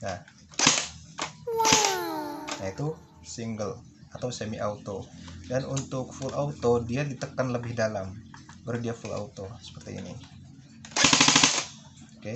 Nah, itu single atau semi auto. Dan untuk full auto dia ditekan lebih dalam, baru dia full auto seperti ini. Oke.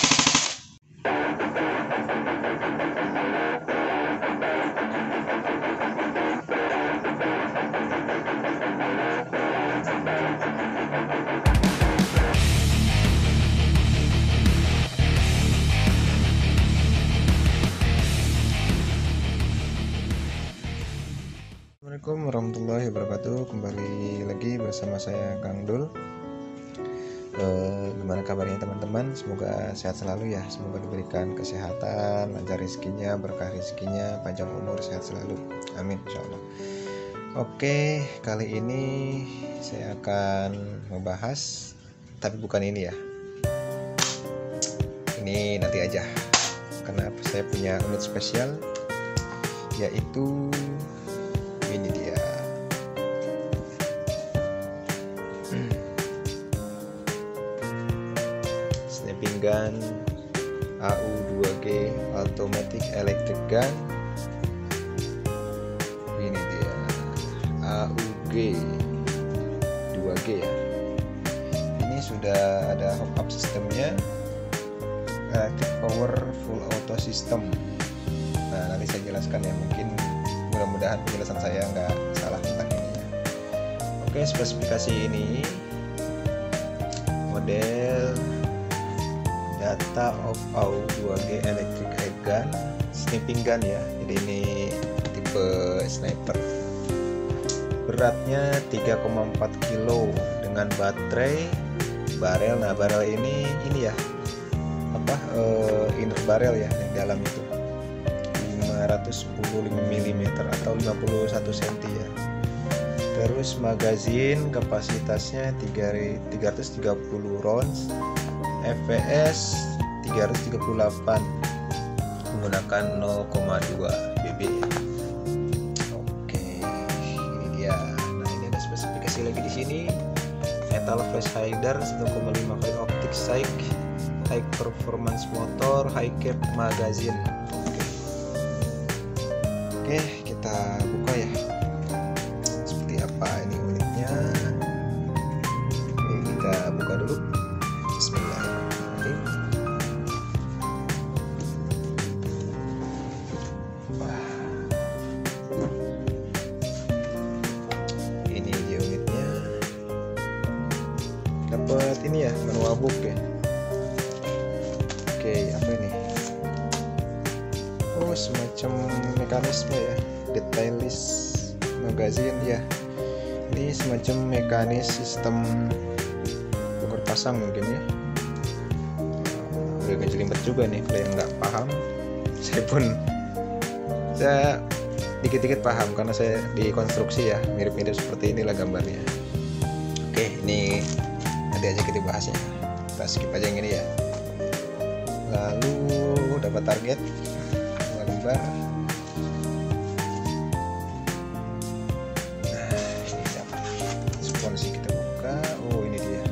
Assalamualaikum warahmatullahi wabarakatuh. Kembali lagi bersama saya Kang Dul. Gimana kabarnya teman-teman? Semoga sehat selalu ya. Semoga diberikan kesehatan, lancar rezekinya, berkah rezekinya, panjang umur, sehat selalu. Amin insyaallah. Oke, kali ini saya akan membahas, tapi bukan ini ya. Ini nanti aja. Karena saya punya unit spesial, yaitu ini dia. Snapping gun AU2G automatic electric gun. Ini dia AUG 2G ya. Ini sudah ada hook up sistemnya, electric power full auto system. Nah, nanti saya jelaskan ya, mungkin mudah-mudahan penjelasan saya nggak salah tentang ini ya. Oke, spesifikasi ini model data of AU2G electric air gun, sniping gun ya. Jadi ini tipe sniper. Beratnya 3,4 kilo dengan baterai barel. Nah, barel ini ya inner barel ya, yang dalam itu 510 mm atau 51 cm ya. Terus magazin kapasitasnya 330 rounds, fps 338 menggunakan 0,2 bb. Oke, ini dia. Nah, ini ada spesifikasi lagi di sini. Metal flash hider 1,5 kali optic sight, high performance motor, high cap magazine. Oke, kita buka ya. Seperti apa ini unitnya? Oke, kita buka dulu. Bismillahirrahmanirrahim. Ini dia unitnya. Dapat ini ya, manual book ya. Oke, apa ini? Oh, semacam mekanisme ya, detailis magazine ya. Ini semacam mekanis sistem ukur pasang mungkin ya. Udah ngejelimet juga nih, kalau yang nggak paham. Saya dikit-dikit paham karena saya di konstruksi ya, mirip-mirip seperti inilah gambarnya. Oke, ini nanti aja kita bahasnya. Kita skip aja yang ini ya. Lalu dapat target lembar. Nah, ini dapat sponsi, kita buka. Oh, ini dia.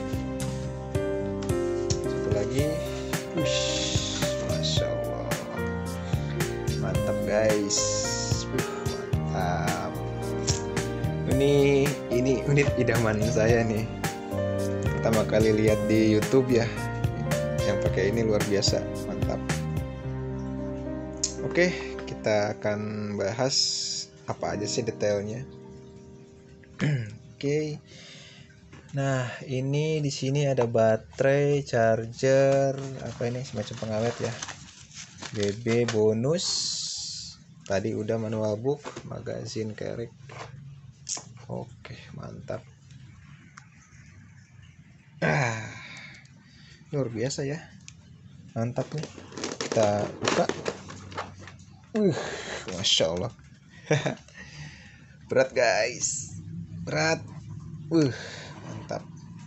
Satu lagi. Wush, masya Allah, mantap guys. Mantap. Ini unit idaman saya nih. Pertama kali lihat di YouTube ya, yang pakai ini luar biasa, mantap. Oke, kita akan bahas apa aja sih detailnya. Oke. Nah, ini di sini ada baterai, charger, apa ini semacam pengawet ya. BB bonus. Tadi udah manual book, magazine kerek. Oke, mantap. Luar biasa ya. Mantap nih. Kita buka. Masya Allah. Berat guys, berat. Mantap.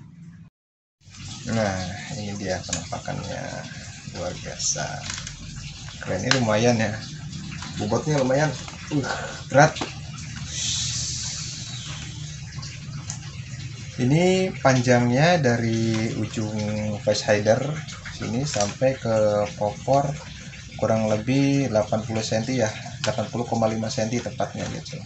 Nah, ini dia penampakannya, luar biasa. Keren, ini lumayan ya. Bobotnya lumayan. Berat. Ini panjangnya dari ujung face hider sini sampai ke popor kurang lebih 80 cm ya, 80,5 cm tepatnya gitu.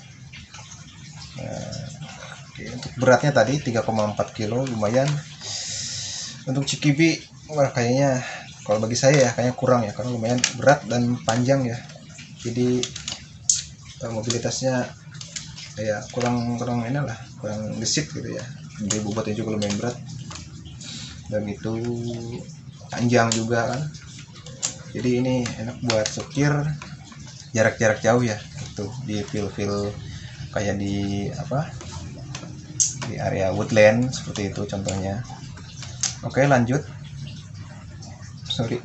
Oke, untuk beratnya tadi 3,4 kilo, lumayan. Untuk Cikibi, wah kayaknya kalau bagi saya ya kayaknya kurang ya, karena lumayan berat dan panjang ya. Jadi mobilitasnya kayak kurang ini lah, kurang gesit gitu ya. Jadi bobotnya juga lumayan berat, dan itu panjang juga kan. Jadi ini enak buat sopir jarak-jarak jauh ya, itu di feel kayak di di area woodland seperti itu contohnya. Oke, lanjut. Sorry.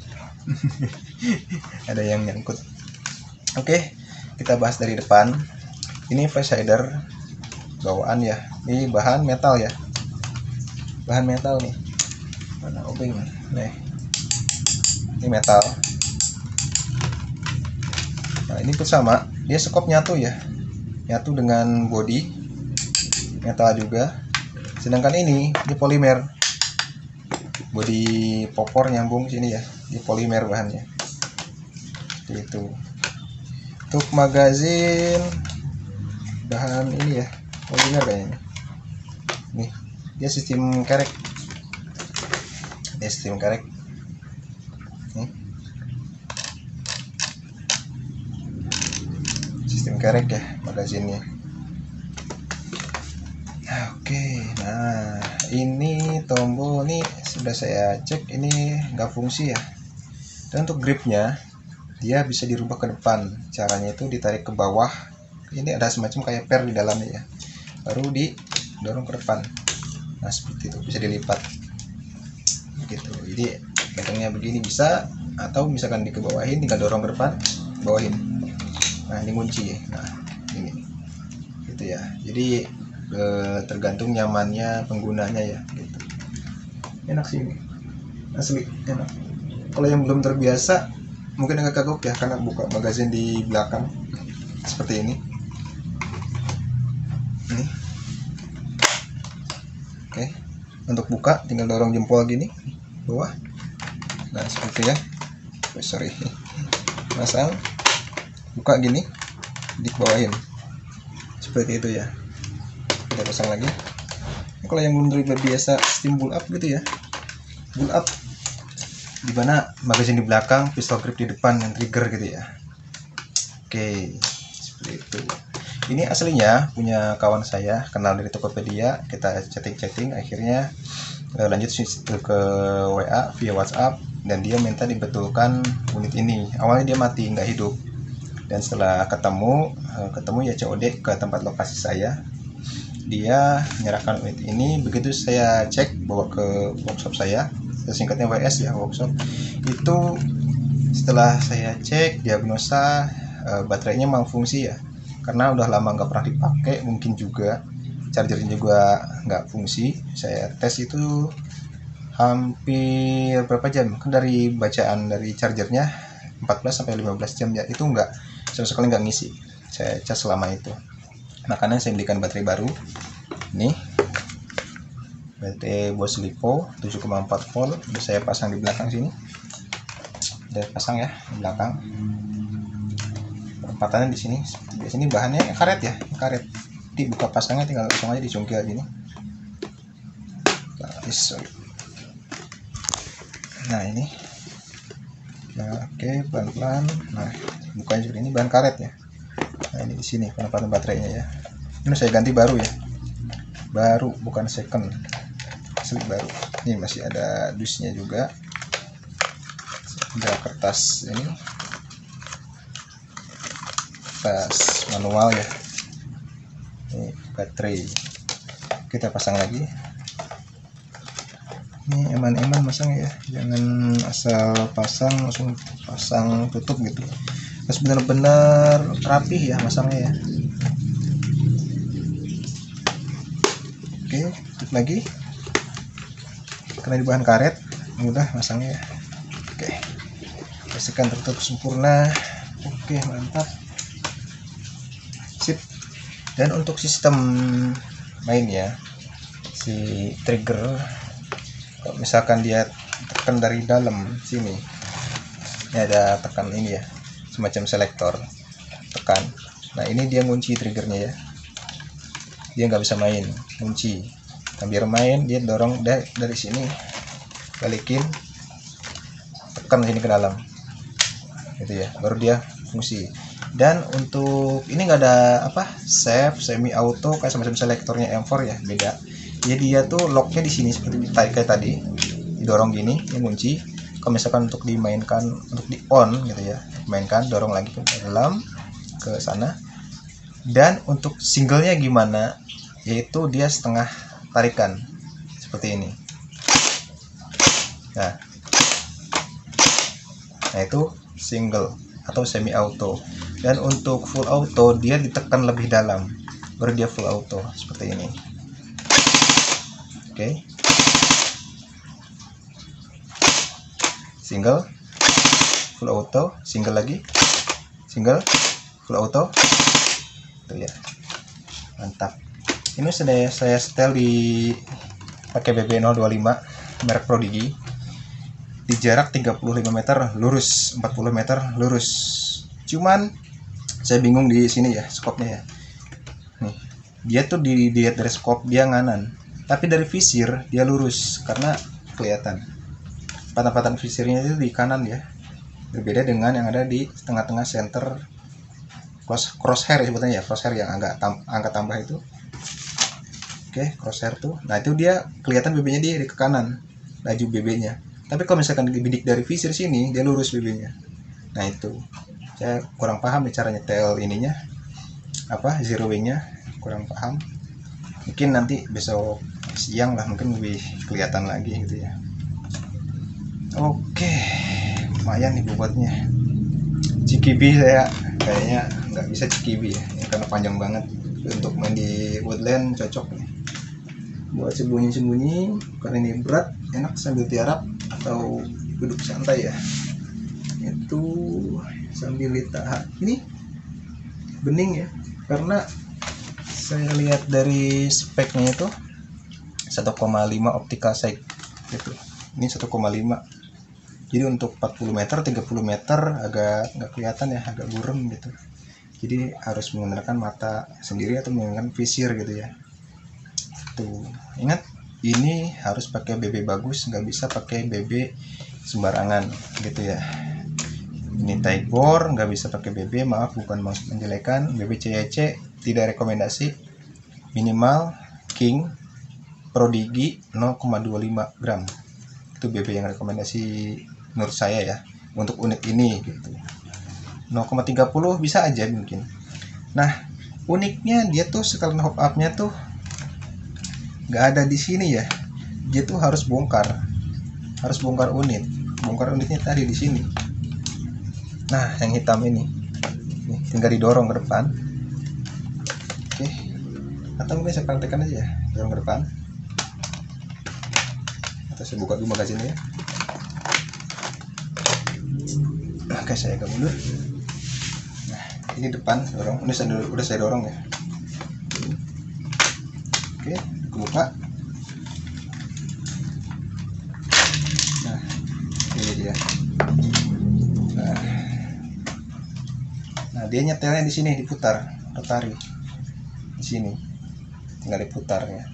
Ada yang nyangkut. Oke, kita bahas dari depan. Ini Pathsider bawaan ya. Ini bahan metal ya. Bahan metal nih. Mana obeng? Nih. Ini metal. Nah, ini pun sama. Dia sekop nyatu ya. Nyatu dengan body metal juga. Sedangkan ini di polimer. Body popor nyambung sini ya. Di polimer bahannya. Seperti itu. Untuk magazin bahan ini ya, polimer kayaknya. Nih, dia sistem kerek. Dia sistem kerek. Nih. Sistem kerek ya magazinnya. Oke, nah ini tombol nih sudah saya cek, ini nggak fungsi ya. Dan untuk gripnya dia bisa dirubah ke depan. Caranya itu ditarik ke bawah. Ini ada semacam kayak per di dalamnya ya. Baru didorong ke depan. Nah seperti itu, bisa dilipat. Begitu. Jadi gantungnya begini bisa, atau misalkan dikebawahin tinggal dorong ke depan, bawahin. Nah ini kunci ya. Nah ini, gitu ya. Jadi tergantung nyamannya penggunanya ya. Gitu. Enak sih ini, asli enak. Kalau yang belum terbiasa mungkin agak kagok ya, karena buka magazin di belakang seperti ini. Ini. Oke. Untuk buka tinggal dorong jempol gini bawah. Nah, seperti ya. Oh, sorry. Masang. Buka gini, dikebawahin. Seperti itu ya. Kita pasang lagi. Kalau yang belum terbiasa steam bull up gitu ya. Bull up di mana magazin di belakang, pistol grip di depan, dan trigger gitu ya. Oke, seperti itu. Ini aslinya punya kawan saya, kenal dari Tokopedia. Kita chatting, akhirnya lanjut ke WA via WhatsApp, dan dia minta dibetulkan unit ini. Awalnya dia mati, nggak hidup, dan setelah ketemu ya COD ke tempat lokasi saya, dia menyerahkan unit ini. Begitu saya cek, bawa ke workshop saya, singkatnya WS ya, workshop itu. Setelah saya cek diagnosa, baterainya memang fungsi ya, karena udah lama nggak pernah dipakai, mungkin juga chargernya juga nggak fungsi. Saya tes itu hampir berapa jam, kan dari bacaan dari chargernya 14-15 jam ya, itu nggak sama sekali nggak ngisi. Saya cas selama itu. Makanya saya belikan baterai baru ini, baterai Bosch Lipo 7,4 volt. Udah saya pasang di belakang sini, udah pasang ya di belakang. Perempatannya di sini. Di sini bahannya karet ya, karet. Dibuka pasangnya tinggal langsung aja dicungkil gini. Nah ini. Nah, oke, pelan-pelan. Nah, bukanya seperti ini, bahan karet ya. Nah ini di sini penempatan baterainya ya. Ini saya ganti baru ya. Baru, bukan second. Asli baru. Ini masih ada dusnya juga. Ada kertas ini. Kertas manual ya. Ini baterai. Kita pasang lagi. Ini eman-eman masang ya, jangan asal pasang langsung pasang tutup gitu. Harus benar-benar rapih ya masangnya ya. Oke, tutup lagi. Karena di bahan karet, mudah masangnya ya. Oke, pastikan tertutup sempurna. Oke, mantap. Sip. Dan untuk sistem mainnya, si trigger, kalau misalkan dia tekan dari dalam sini, Ini ada tekan ini ya, semacam selektor, tekan. Nah ini dia ngunci triggernya ya, dia nggak bisa main, kunci. Nah, biar main dia dorong dari sini, balikin, tekan sini ke dalam gitu ya, baru dia fungsi. Dan untuk ini nggak ada apa save semi auto kayak semacam selektornya M4 ya, beda. Jadi dia tuh locknya di sini seperti kayak tadi, didorong gini, ini kunci. Kalau misalkan untuk dimainkan, untuk di on gitu ya, mainkan, dorong lagi ke dalam, ke sana. Dan untuk singlenya gimana, yaitu dia setengah tarikan seperti ini. Nah itu single atau semi auto. Dan untuk full auto dia ditekan lebih dalam, baru dia full auto seperti ini. Oke. Single, full auto, single lagi, single, full auto, itu ya, mantap. Ini sudah saya setel di pakai BB025 merek Prodigi, di jarak 35 meter lurus, 40 meter lurus. Cuman saya bingung di sini ya, skopnya ya. Nih, dia tuh dilihat dari skop dia nganan, tapi dari visir dia lurus karena kelihatan. Patah-patah visirnya itu di kanan ya, berbeda dengan yang ada di tengah-tengah center crosshair sebetulnya ya, crosshair yang agak angka tambah itu. Oke, crosshair tuh, nah itu dia kelihatan BB-nya dia di ke kanan, laju BB-nya. Tapi kalau misalkan dibidik dari visir sini, dia lurus BB-nya. Nah itu, saya kurang paham nih cara nyetel ininya, apa zero wing-nya, kurang paham. Mungkin nanti besok siang lah, mungkin lebih kelihatan lagi gitu ya. Oke, lumayan nih bobotnya. Cikibi saya kayaknya nggak bisa cikibi ya, karena panjang banget. Untuk main di woodland cocok nih. Buat sembunyi-sembunyi, karena ini berat, enak sambil tiarap atau duduk santai ya. Itu sambil ditahan. Ini bening ya, karena saya lihat dari speknya itu 1,5 optical sight gitu. Ini 1,5. Jadi untuk 40 meter, 30 meter agak nggak kelihatan ya, agak buram gitu. Jadi harus menggunakan mata sendiri atau menggunakan visir gitu ya. Tuh, ingat ini harus pakai BB bagus, nggak bisa pakai BB sembarangan gitu ya. Ini Taigbor nggak bisa pakai BB, maaf bukan maksud menjelekan. BB CEC tidak rekomendasi, minimal King Prodigi 0,25 gram. Itu BB yang rekomendasi menurut saya ya, untuk unit ini gitu. 0,30 bisa aja mungkin. Nah uniknya dia tuh sekalian hop up-nya tuh nggak ada di sini ya, dia tuh harus bongkar unit. Bongkar unitnya tadi di sini. Nah yang hitam ini nih, tinggal didorong ke depan. Oke, atau mungkin saya praktekkan aja ya, dorong ke depan, atau saya buka dulu magazinnya ya. Oke, saya agak mundur. Nah ini depan dorong, ini udah saya dorong ya. Oke, buka. Nah ini dia. Nah dia nyetelnya di sini, diputar, rotari di sini, tinggal diputar ya.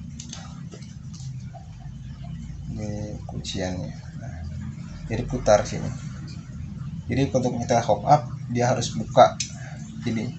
Ini kunciannya. Nah, jadi putar sini. Jadi untuk nyetel hop up dia harus buka ini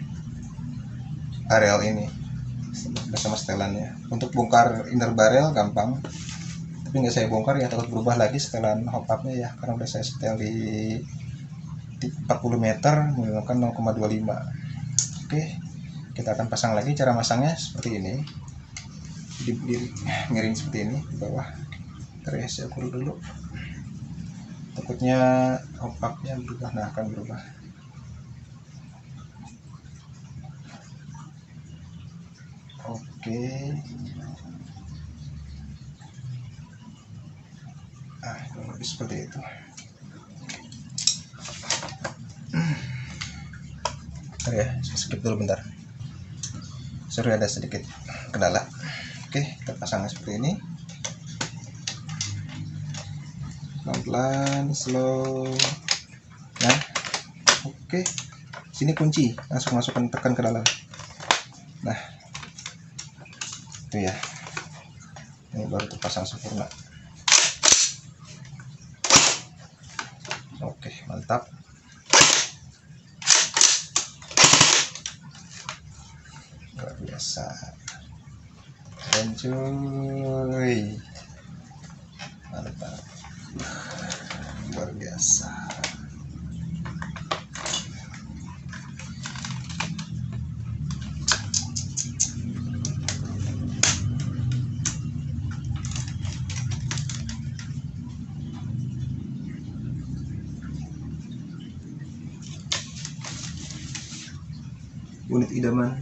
areal ini bersama setelannya. Untuk bongkar inner barrel gampang, tapi nggak saya bongkar ya, takut berubah lagi setelan hop upnya ya, karena udah saya setel di 40 meter menggunakan 0,25. Oke, kita akan pasang lagi. Cara masangnya seperti ini, di miring seperti ini di bawah. Terus saya ukur dulu, takutnya hop up-nya berubah. Nah akan berubah. Oke, lebih seperti itu. Bentar ya, skip dulu bentar. Sorry ada sedikit kendala. Oke, kita pasang seperti ini. Pelan-pelan, slow. Nah, oke, sini kunci, langsung masukkan, tekan ke dalam. Nah, itu ya, ini baru terpasang sempurna. Oke, mantap. Luar biasa. Keren cuy. Mantap. Luar biasa. Unit idaman.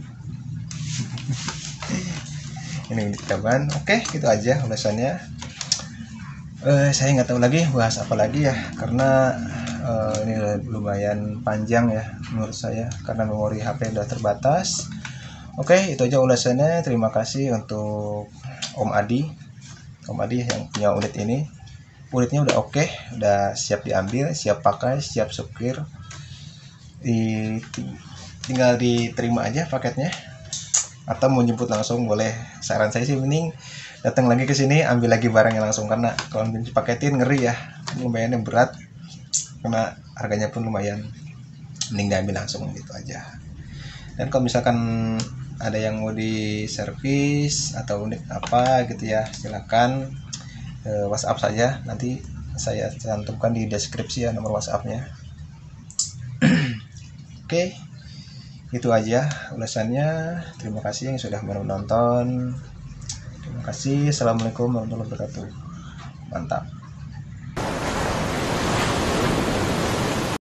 Ini unit idaman. Oke, gitu aja ulasannya. Saya nggak tahu lagi bahas apa lagi ya, karena ini lumayan panjang ya menurut saya, karena memori HP udah terbatas. Oke, itu aja ulasannya. Terima kasih untuk Om Adi yang punya unit ini. Unitnya udah oke, udah siap diambil, siap pakai, siap sukir. Tinggal diterima aja paketnya, atau mau jemput langsung boleh. Saran saya sih mending datang lagi ke sini, ambil lagi barangnya langsung, karena kalau dipaketin ngeri ya, lumayan berat, karena harganya pun lumayan. Mending diambil langsung gitu aja. Dan kalau misalkan ada yang mau di servis atau unit apa gitu ya, silakan WhatsApp saja, nanti saya cantumkan di deskripsi ya nomor WhatsAppnya. Oke, itu aja ulasannya. Terima kasih yang sudah menonton. Terima kasih. Assalamualaikum warahmatullahi wabarakatuh. Mantap.